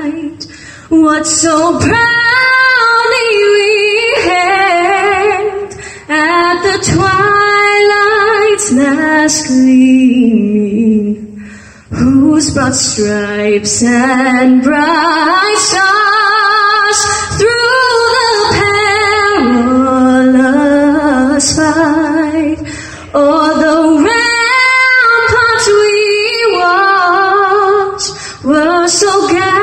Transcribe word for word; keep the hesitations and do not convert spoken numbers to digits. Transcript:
night, what so proudly we hailed at the twilight's last gleaming, whose broad stripes and bright stars through the perilous fight, o'er the ramparts we watched, were so gallant